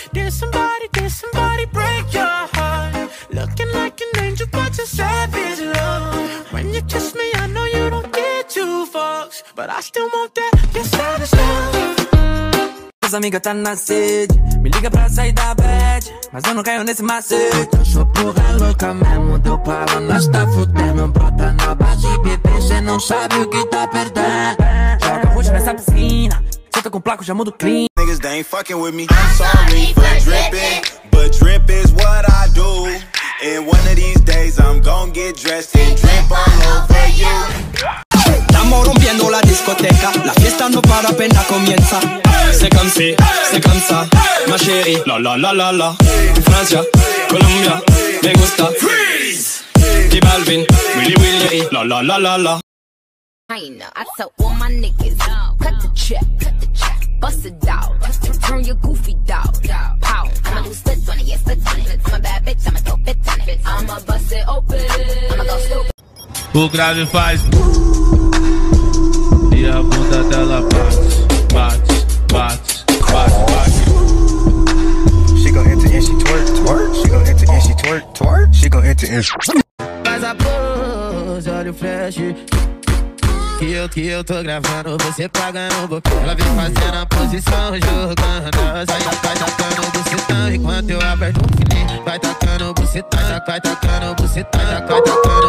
Did somebody break your heart? Looking like an angel, but you're savage, love. When you kiss me, I know you don't get two fucks, but I still want that, your savage love. As amigas tá na sede, me liga pra sair da bad, mas eu não caio nesse macete. Eu sou porra louca mesmo, deu para nós tá fudendo. Brota na base, bebê, cê não sabe o que tá perdendo. Joga roxo nessa piscina, cê tá com placo, já muda o clean. Niggas, they ain't fucking with me. I'm sorry for dripping, but drip is what I do. And one of these days I'm gon' get dressed and drip all over you. Estamos rompiendo la discoteca, la fiesta no para apenas comienza. C'est comme si, c'est comme ça, ma chérie. La la la la la. Francia, Colombia, me gusta. Freeze. J Balvin, Willy Willy. La la la la la. I know, I tell all my niggas, cut the check, bust it out, turn your goofy dog, pow. I'ma do splits on it, yeah, splits on it. I'm a bad bitch, I'ma throw bits on it. I'ma bust it open, I'ma go stupid. O grave faz e a bunda dela bate, bate, bate, bate, bate. She gon' enter and she twerk, twerk. She gon' enter and she twerk, twerk. She gon' enter and Faz a pose, olha o flash. Que eu tô gravando, você pagando. Ela vem fazendo a posição, jogando. Sai da vai tacando o bucetão. Enquanto eu aperto o fininho, vai tacando o bucetão. Vai tacando o bucetão, vai tacando.